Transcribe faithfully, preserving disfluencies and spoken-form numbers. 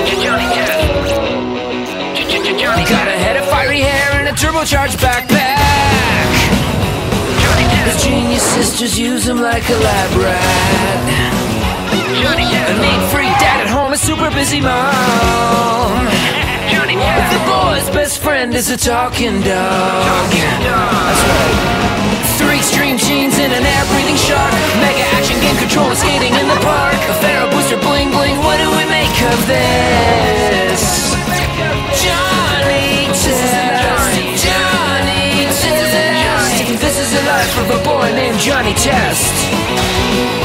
Got a head of fiery hair and a turbocharged backpack. His genius sisters use him like a lab rat. A neat-free dad at home, a super busy mom. The boy's best friend is a talking dog. That's right. Three extreme genes in an air-breathing shark. Mega action game controller skating in the park. A Pharaoh booster bling bling, what do we make of this? Johnny Test, Johnny Test. This is the life of a boy named Johnny Test.